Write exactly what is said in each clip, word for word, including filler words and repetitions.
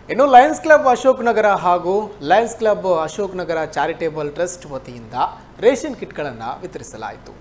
ಇನ್ನು Lions club Ashok Nagar ಹಾಗೂ lions club Ashok Nagar charitable trust ವತಿಯಿಂದ ರೇಷನ್ ಕಿಟ್ಗಳನ್ನು ವಿತರಿಸಲಾಯಿತು.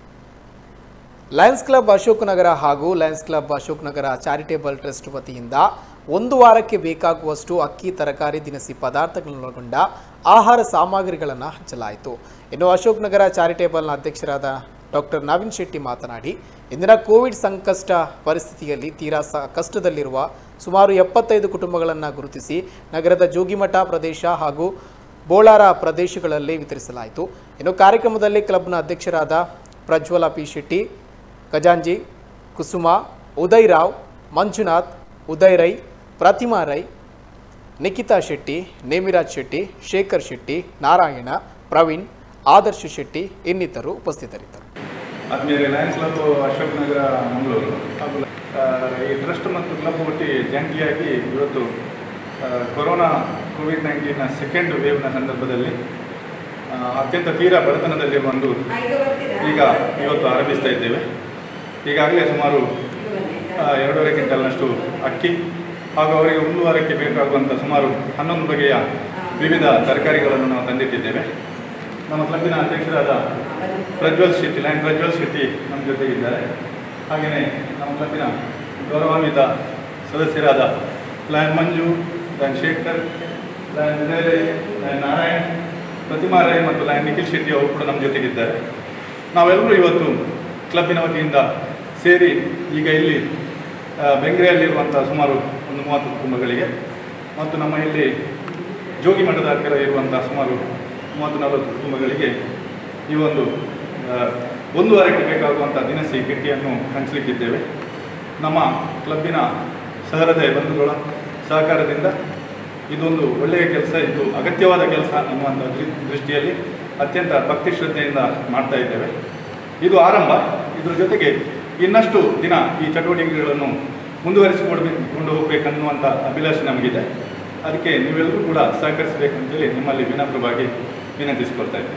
ಲಯನ್ಸ್ ಕ್ಲಬ್ ಅಶೋಕ್ ನಗರ ಹಾಗೂ lions club Ashok Nagar charitable trust ವತಿಯಿಂದ ಒಂದು ವಾರಕ್ಕೆ ಬೇಕಾಗುವಷ್ಟು ಅಕ್ಕಿ, ತರಕಾರಿ, ದಿನಸಿ ಪದಾರ್ಥಗಳನ್ನೊಳಗೊಂಡ ಆಹಾರ ಸಾಮಗ್ರಿಗಳನ್ನು ಹಂಚಲಾಯಿತು. ಇನ್ನು ಅಶೋಕ್ ನಗರ ಚಾರಿಟೇಬಲ್ನ ಅಧ್ಯಕ್ಷರಾದ ಡಾಕ್ಟರ್ ನವೀನ್ ಶೆಟ್ಟಿ ಮಾತನಾಡಿ, ಇಂದಿನ ಕೋವಿಡ್ ಸಂಕಷ್ಟ ಪರಿಸ್ಥಿತಿಯಲ್ಲಿ ತೀರಾ ಕಷ್ಟದಲ್ಲಿರುವ ಸುಮಾರು ಎಪ್ಪತ್ತೈದು ಕುಟುಂಬಗಳನ್ನು ಗುರುತಿಸಿ ನಗರದ ಜೋಗಿಮಠ ಪ್ರದೇಶ ಹಾಗೂ ಬೋಳಾರ ಪ್ರದೇಶಗಳಲ್ಲಿ ವಿತರಿಸಲಾಯಿತು. ಇನ್ನು ಕಾರ್ಯಕ್ರಮದಲ್ಲಿ ಕ್ಲಬ್ನ ಅಧ್ಯಕ್ಷರಾದ ಪ್ರಜ್ವಲ ಪಿ ಶೆಟ್ಟಿ, ಖಜಾಂಜಿ ಕುಸುಮ, ಉದಯ್ ರಾವ್, ಮಂಜುನಾಥ್, ಉದಯ್ ರೈ, ಪ್ರತಿಮಾ ರೈ, ನಿಖಿತಾ ಶೆಟ್ಟಿ, ನೇಮಿರಾಜ್ ಶೆಟ್ಟಿ, ಶೇಖರ್ ಶೆಟ್ಟಿ, ನಾರಾಯಣ, ಪ್ರವೀಣ್, ಆದರ್ಶ ಶೆಟ್ಟಿ ಇನ್ನಿತರು ಉಪಸ್ಥಿತರಿದ್ದರು. ಆದ್ಮೇಲೆ ಲಯನ್ಸ್ ಕ್ಲಬ್ ಅಶೋಕ್ ನಗರ ಮಂಗಳೂರು ಹಾಗೂ ಈ ಟ್ರಸ್ಟ್ ಮತ್ತು ಕ್ಲಬ್ ಒಟ್ಟಿ ಜಂಟಿಯಾಗಿ ಇವತ್ತು ಕೊರೋನಾ ಕೋವಿಡ್ ನೈನ್ಟೀನ್ನ ಸೆಕೆಂಡ್ ವೇವ್ನ ಸಂದರ್ಭದಲ್ಲಿ ಅತ್ಯಂತ ತೀರಾ ಬಡತನದಲ್ಲಿ ಒಂದು ಈಗ ಇವತ್ತು ಆರಂಭಿಸ್ತಾ ಇದ್ದೇವೆ. ಈಗಾಗಲೇ ಸುಮಾರು ಎರಡೂವರೆ ಕ್ವಿಂಟಲ್ನಷ್ಟು ಅಕ್ಕಿ ಹಾಗೂ ಅವರಿಗೆ ಒಂದು ವಾರಕ್ಕೆ ಬೇಕಾಗುವಂಥ ಸುಮಾರು ಹನ್ನೊಂದು ಬಗೆಯ ವಿವಿಧ ತರಕಾರಿಗಳನ್ನು ನಾವು ತಂದಿಟ್ಟಿದ್ದೇವೆ. ನಮ್ಮ ಕ್ಲಬ್ಬಿನ ಅಧ್ಯಕ್ಷರಾದ ಪ್ರಜ್ವಲ್ ಶೆಟ್ಟಿ, ಲಯನ್ ಪ್ರಜ್ವಲ್ ಶೆಟ್ಟಿ ನಮ್ಮ ಜೊತೆಗಿದ್ದಾರೆ. ಹಾಗೆಯೇ ನಮ್ಮ ಕ್ಲಬ್ಬಿನ ಗೌರವಾನ್ವಿತ ಸದಸ್ಯರಾದ lion Manju, lion Shekhar, lion Vijay Rai, lion Narayan, Prathima Rai ಮತ್ತು ಲಯನ್ ನಿಖಿಲ್ ಶೆಟ್ಟಿ ಅವರು ಕೂಡ ನಮ್ಮ ಜೊತೆಗಿದ್ದಾರೆ. ನಾವೆಲ್ಲರೂ ಇವತ್ತು ಕ್ಲಬ್ಬಿನ ವತಿಯಿಂದ ಸೇರಿ ಈಗ ಇಲ್ಲಿ ಬೆಂಗ್ರೆಯಲ್ಲಿರುವಂಥ ಸುಮಾರು ಒಂದು ಮೂವತ್ತು ಕುಟುಂಬಗಳಿಗೆ ಮತ್ತು ನಮ್ಮ ಇಲ್ಲಿ ಜೋಗಿ ಮಠದ ಹತ್ತಿರ ಇರುವಂಥ ಸುಮಾರು ಮೂವತ್ತು ನಲವತ್ತು ಕುಟುಂಬಗಳಿಗೆ ಈ ಒಂದು ಒಂದು ವಾರಕ್ಕೆ ಬೇಕಾಗುವಂಥ ದಿನಸಿ ಕಿಟ್ಟಿಯನ್ನು ಹಂಚಲಿಕ್ಕಿದ್ದೇವೆ. ನಮ್ಮ ಕ್ಲಬ್ಬಿನ ಸಹೃದಯ ಬಂಧುಗಳ ಸಹಕಾರದಿಂದ ಇದೊಂದು ಒಳ್ಳೆಯ ಕೆಲಸ, ಇದು ಅಗತ್ಯವಾದ ಕೆಲಸ ಅನ್ನುವಂಥ ದೃಷ್ಟಿಯಲ್ಲಿ ಅತ್ಯಂತ ಭಕ್ತಿ ಶ್ರದ್ಧೆಯಿಂದ ಮಾಡ್ತಾ ಇದ್ದೇವೆ. ಇದು ಆರಂಭ. ಇದರ ಜೊತೆಗೆ ಇನ್ನಷ್ಟು ದಿನ ಈ ಚಟುವಟಿಕೆಗಳನ್ನು ಮುಂದುವರಿಸಿಕೊಡ್ಬೇಕು ಕೊಂಡು ಹೋಗಬೇಕನ್ನುವಂಥ ಅಭಿಲಾಷೆ ನಮಗಿದೆ. ಅದಕ್ಕೆ ನೀವೆಲ್ಲರೂ ಕೂಡ ಸಹಕರಿಸಬೇಕಂತೇಳಿ ನಿಮ್ಮಲ್ಲಿ ವಿನಮ್ರವಾಗಿ ವಿನಂತಿಸಿಕೊಳ್ತಾ ಇದ್ದೇನೆ.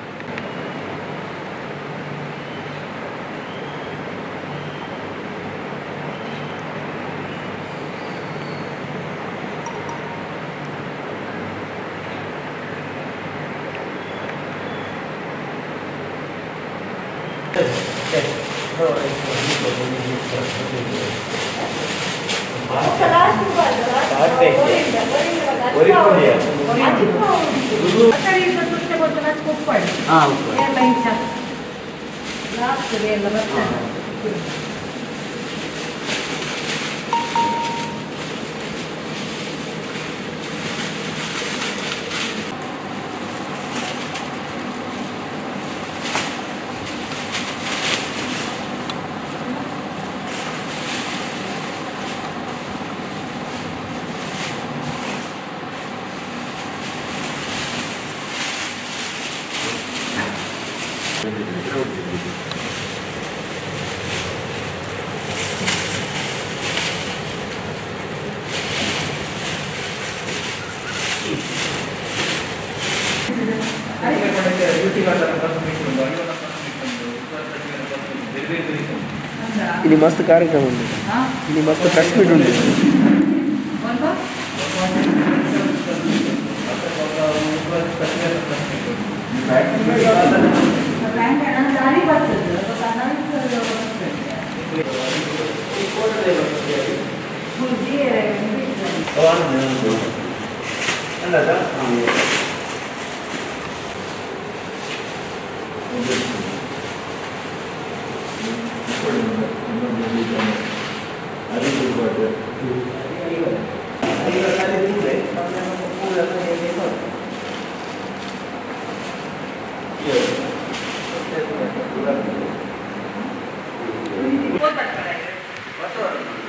ini mast ಕಾರ್ಯಕ್ರಮ ఉంది, ini mast ಪ್ರೆಸ್ ಮೀಟ್ ఉంది. Iya.